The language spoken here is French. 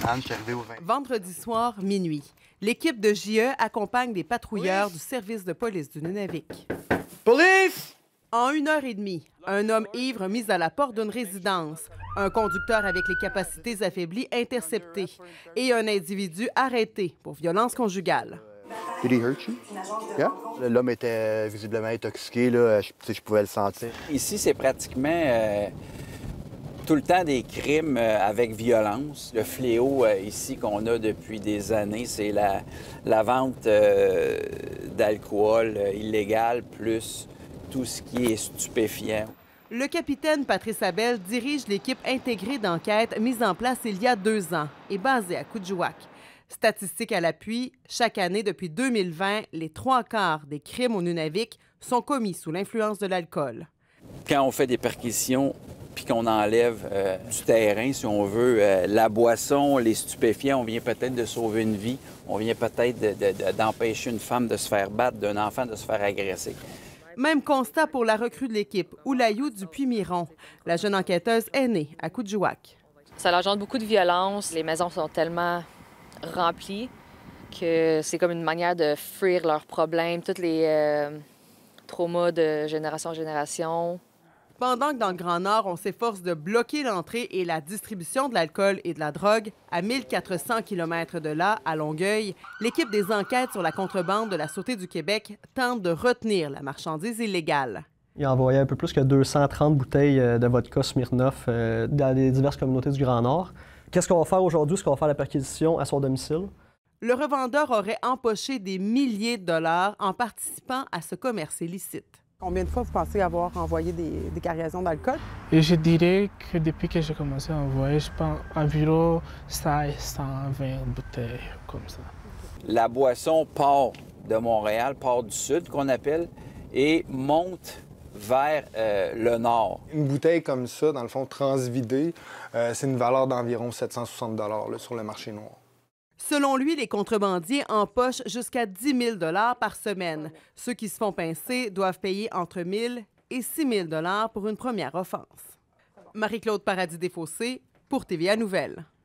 Anne, je suis arrivé au 20. Vendredi soir, minuit, l'équipe de JE accompagne des patrouilleurs du service de police du Nunavik. Police! En 1h30, un homme ivre mis à la porte d'une résidence, un conducteur avec les capacités affaiblies intercepté et un individu arrêté pour violence conjugale. Did he hurt you? Yeah. L'homme était visiblement intoxiqué, là. Je pouvais le sentir. Ici, c'est pratiquement tout le temps des crimes avec violence. Le fléau ici qu'on a depuis des années, c'est la vente d'alcool illégal plus tout ce qui est stupéfiant. Le capitaine Patrice Abel dirige l'équipe intégrée d'enquête mise en place il y a 2 ans et basée à Kuujjuaq. Statistiques à l'appui, chaque année depuis 2020, les 3/4 des crimes au Nunavik sont commis sous l'influence de l'alcool. Quand on fait des perquisitions puis qu'on enlève du terrain, si on veut, la boisson, les stupéfiants, on vient peut-être de sauver une vie, on vient peut-être d'empêcher une femme de se faire battre, d'un enfant de se faire agresser. Même constat pour la recrue de l'équipe, Oulayou Dupuis-Miron. La jeune enquêteuse est née à Kuujjuaq. Ça engendre beaucoup de violence. Les maisons sont tellement remplies que c'est comme une manière de fuir leurs problèmes, tous les traumas de génération en génération. Pendant que dans le Grand Nord, on s'efforce de bloquer l'entrée et la distribution de l'alcool et de la drogue, à 1400 km de là, à Longueuil, l'équipe des enquêtes sur la contrebande de la Sûreté du Québec tente de retenir la marchandise illégale. Il a envoyé un peu plus que 230 bouteilles de vodka Smirnoff dans les diverses communautés du Grand Nord. Qu'est-ce qu'on va faire aujourd'hui? Est-ce qu'on va faire la perquisition à son domicile? Le revendeur aurait empoché des milliers de dollars en participant à ce commerce illicite. Combien de fois vous pensez avoir envoyé des cargaisons d'alcool? Et je dirais que depuis que j'ai commencé à envoyer, je pense environ 120 bouteilles comme ça. La boisson part de Montréal, part du sud qu'on appelle, et monte vers le nord. Une bouteille comme ça, dans le fond, transvidée, c'est une valeur d'environ 760 $ sur le marché noir. Selon lui, les contrebandiers empochent jusqu'à 10 000 $ par semaine. Ceux qui se font pincer doivent payer entre 1 000 et 6 000 $ pour une première offense. Marie-Claude Paradis-Desfossés pour TVA Nouvelles.